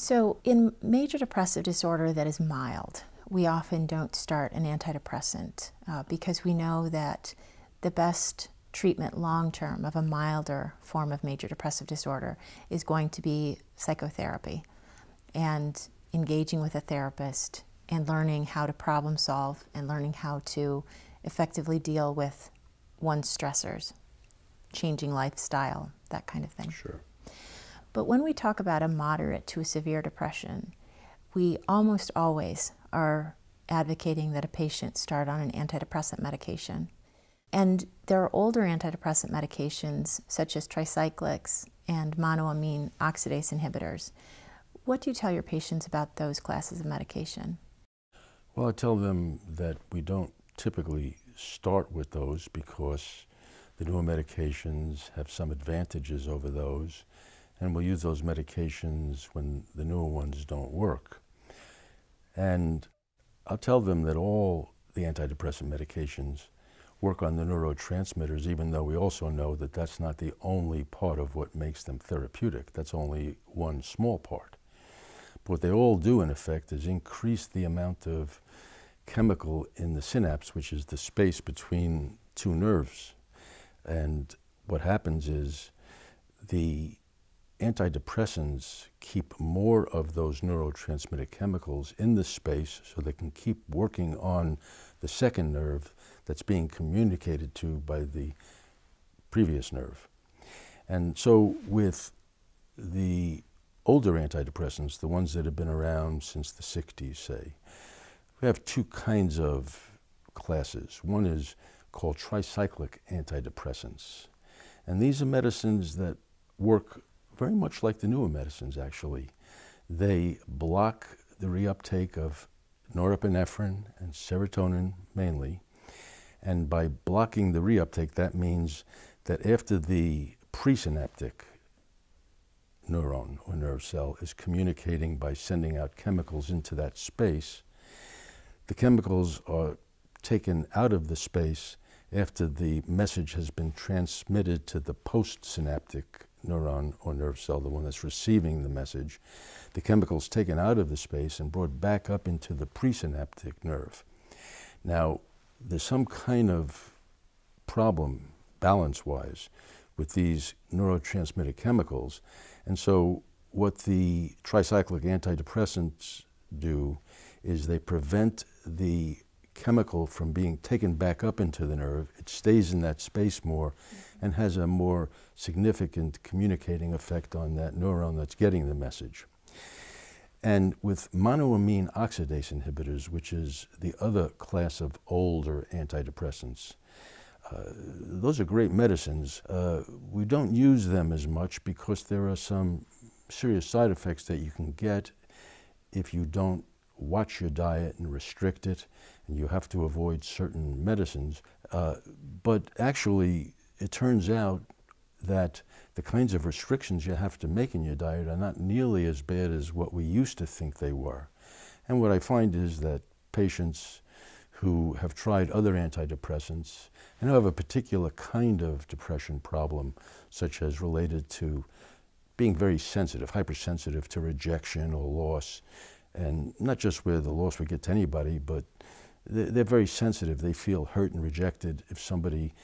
So in major depressive disorder that is mild, we often don't start an antidepressant because we know that the best treatment long-term of a milder form of major depressive disorder is going to be psychotherapy and engaging with a therapist and learning how to problem solve and learning how to effectively deal with one's stressors, changing lifestyle, that kind of thing. Sure. But when we talk about a moderate to a severe depression, we almost always are advocating that a patient start on an antidepressant medication. And there are older antidepressant medications, such as tricyclics and monoamine oxidase inhibitors. What do you tell your patients about those classes of medication? Well, I tell them that we don't typically start with those because the newer medications have some advantages over those, and we'll use those medications when the newer ones don't work. And I'll tell them that all the antidepressant medications work on the neurotransmitters, even though we also know that that's not the only part of what makes them therapeutic. That's only one small part. But what they all do, in effect, is increase the amount of chemical in the synapse, which is the space between two nerves. And what happens is the antidepressants keep more of those neurotransmitter chemicals in the space so they can keep working on the second nerve that's being communicated to by the previous nerve. And so with the older antidepressants, the ones that have been around since the 60s, say, we have two kinds of classes. One is called tricyclic antidepressants. And these are medicines that work very much like the newer medicines, actually. They block the reuptake of norepinephrine and serotonin mainly. And by blocking the reuptake, that means that after the presynaptic neuron or nerve cell is communicating by sending out chemicals into that space, the chemicals are taken out of the space after the message has been transmitted to the postsynaptic neuron or nerve cell, the one that's receiving the message. The chemicals taken out of the space and brought back up into the presynaptic nerve. Now, there's some kind of problem, balance-wise, with these neurotransmitter chemicals. And so what the tricyclic antidepressants do is they prevent the chemical from being taken back up into the nerve. It stays in that space more and has a more significant communicating effect on that neuron that's getting the message. And with monoamine oxidase inhibitors, which is the other class of older antidepressants, those are great medicines. We don't use them as much because there are some serious side effects that you can get if you don't watch your diet and restrict it, and you have to avoid certain medicines. But actually, it turns out that the kinds of restrictions you have to make in your diet are not nearly as bad as what we used to think they were. And what I find is that patients who have tried other antidepressants and who have a particular kind of depression problem, such as related to being very sensitive, hypersensitive to rejection or loss, and not just where the loss would get to anybody, but they're very sensitive. They feel hurt and rejected if somebody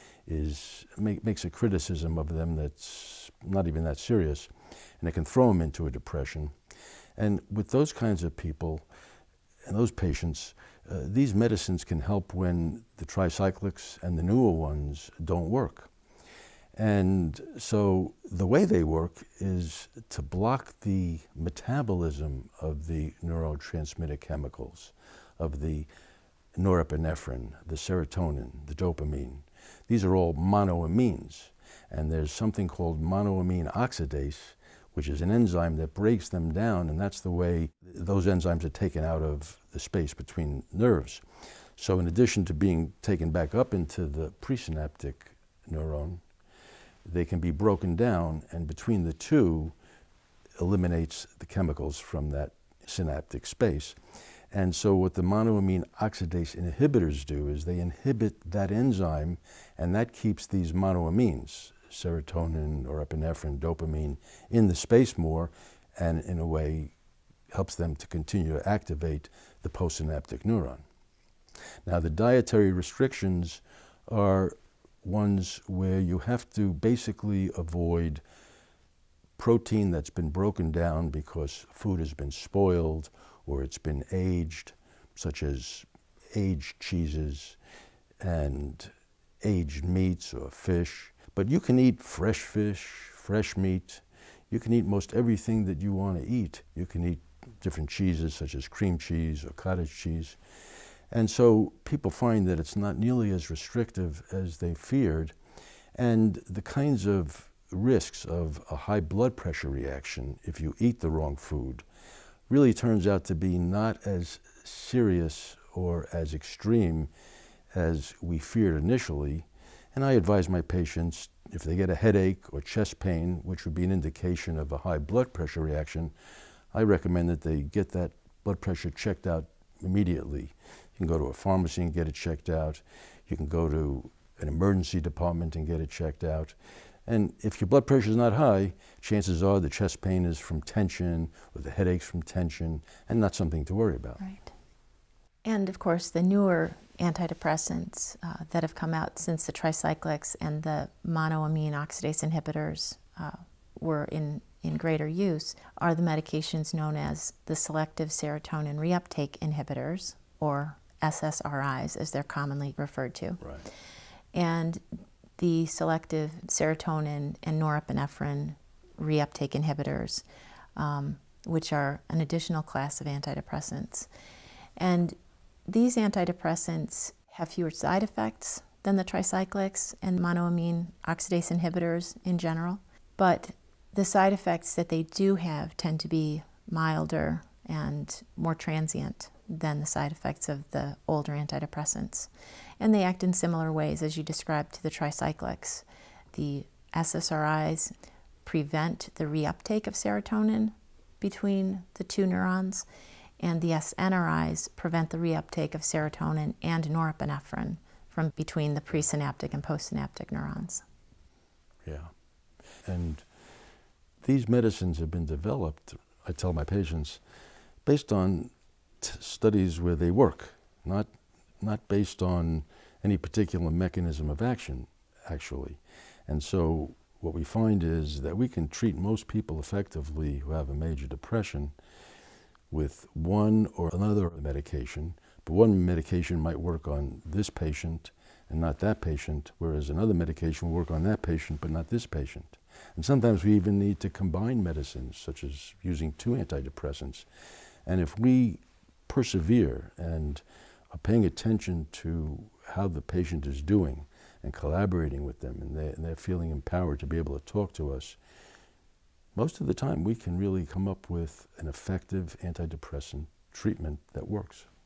makes a criticism of them that's not even that serious, and it can throw them into a depression. And with those kinds of people and those patients, these medicines can help when the tricyclics and the newer ones don't work. And so the way they work is to block the metabolism of the neurotransmitter chemicals, of the norepinephrine, the serotonin, the dopamine. These are all monoamines. And there's something called monoamine oxidase, which is an enzyme that breaks them down, and that's the way those enzymes are taken out of the space between nerves. So in addition to being taken back up into the presynaptic neuron, they can be broken down, and between the two eliminates the chemicals from that synaptic space. And so what the monoamine oxidase inhibitors do is they inhibit that enzyme, and that keeps these monoamines, serotonin, norepinephrine, dopamine, in the space more, and in a way helps them to continue to activate the postsynaptic neuron. Now, the dietary restrictions are ones where you have to basically avoid protein that's been broken down because food has been spoiled or it's been aged, such as aged cheeses and aged meats or fish. But you can eat fresh fish, fresh meat. You can eat most everything that you want to eat. You can eat different cheeses such as cream cheese or cottage cheese. And so people find that it's not nearly as restrictive as they feared. And the kinds of risks of a high blood pressure reaction if you eat the wrong food really turns out to be not as serious or as extreme as we feared initially. And I advise my patients, if they get a headache or chest pain, which would be an indication of a high blood pressure reaction, I recommend that they get that blood pressure checked out immediately. You can go to a pharmacy and get it checked out. You can go to an emergency department and get it checked out. And if your blood pressure is not high, chances are the chest pain is from tension or the headache's from tension and not something to worry about. Right. And of course, the newer antidepressants that have come out since the tricyclics and the monoamine oxidase inhibitors were in greater use are the medications known as the selective serotonin reuptake inhibitors, or SSRIs as they're commonly referred to. Right. And the selective serotonin and norepinephrine reuptake inhibitors, which are an additional class of antidepressants. And these antidepressants have fewer side effects than the tricyclics and monoamine oxidase inhibitors in general, but the side effects that they do have tend to be milder and more transient than the side effects of the older antidepressants. And they act in similar ways as you described to the tricyclics. The SSRIs prevent the reuptake of serotonin between the two neurons, and the SNRIs prevent the reuptake of serotonin and norepinephrine from between the presynaptic and postsynaptic neurons. Yeah. And these medicines have been developed, I tell my patients, based on studies where they work, not based on any particular mechanism of action, actually. And so what we find is that we can treat most people effectively who have a major depression with one or another medication, but one medication might work on this patient and not that patient, whereas another medication will work on that patient but not this patient. And sometimes we even need to combine medicines, such as using two antidepressants. And if we persevere and are paying attention to how the patient is doing and collaborating with them, and they're feeling empowered to be able to talk to us, most of the time we can really come up with an effective antidepressant treatment that works.